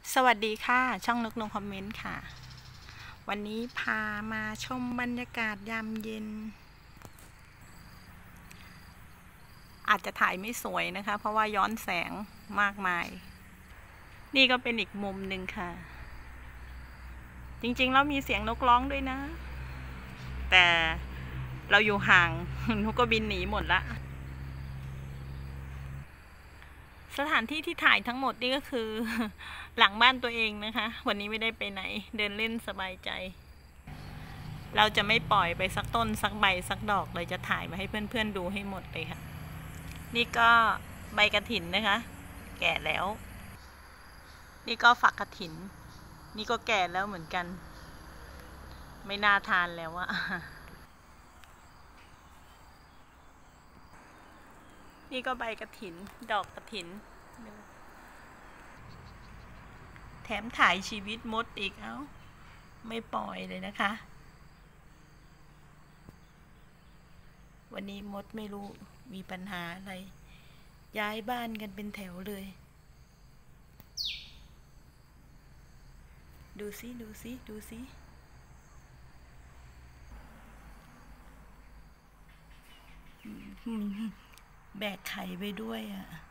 สวัสดีค่ะช่องนกนงคอมเมนต์ค่ะวันนี้พามาชมบรรยากาศยามเย็นอาจจะถ่ายไม่สวยนะคะเพราะว่าย้อนแสงมากมายนี่ก็เป็นอีกมุมหนึ่งค่ะจริงๆแล้วมีเสียงนกร้องด้วยนะแต่เราอยู่ห่างนกก็บินหนีหมดละสถานที่ที่ถ่ายทั้งหมดนี่ก็คือหลังบ้านตัวเองนะคะวันนี้ไม่ได้ไปไหนเดินเล่นสบายใจเราจะไม่ปล่อยไปสักต้นสักใบสักดอกเลยจะถ่ายมาให้เพื่อนๆดูให้หมดเลยค่ะนี่ก็ใบกระถินนะคะแก่แล้วนี่ก็ฝักกระถินนี่ก็แก่แล้วเหมือนกันไม่น่าทานแล้วอะนี่ก็ใบกระถินดอกกระถินแถมถ่ายชีวิตมดอีกเอ้าไม่ปล่อยเลยนะคะวันนี้มดไม่รู้มีปัญหาอะไรย้ายบ้านกันเป็นแถวเลยดูสิดูสิดูสิแบกไข่ไปด้วยอ่ะ